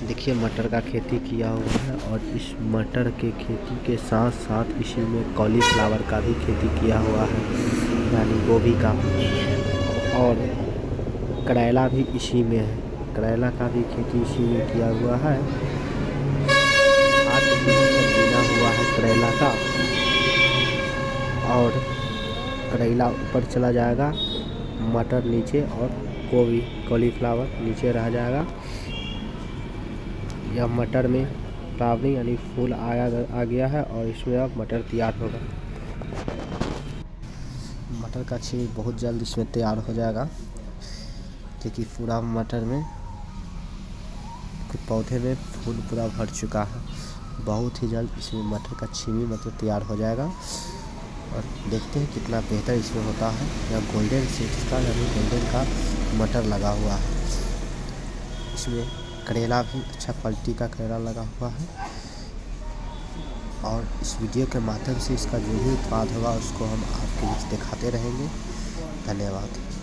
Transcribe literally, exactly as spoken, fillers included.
देखिए मटर का खेती किया हुआ है और इस मटर के खेती के साथ साथ इसी में कॉलीफ्लावर का भी खेती किया हुआ है, यानी गोभी का। और करेला भी इसी में है, करेला का भी खेती इसी में किया हुआ है। आज बीना हुआ है करेला का, और करेला ऊपर चला जाएगा, मटर नीचे और गोभी कॉलीफ्लावर नीचे रह जाएगा। यह मटर में फ्लावरिंग यानी फूल आया आ गया है और इसमें अब मटर तैयार होगा। मटर का छिमी बहुत जल्द इसमें तैयार हो जाएगा, क्योंकि पूरा मटर में पौधे में फूल पूरा भर चुका है। बहुत ही जल्द इसमें मटर का छिमी मतलब तैयार हो जाएगा। और देखते हैं कितना बेहतर इसमें होता है। यह गोल्डन सीड्स का यानी गोल्डन का मटर लगा हुआ है। इसमें करेला भी अच्छा क्वालिटी का करेला लगा हुआ है। और इस वीडियो के माध्यम से इसका जो भी उत्पाद होगा उसको हम आपके बीच दिखाते रहेंगे। धन्यवाद।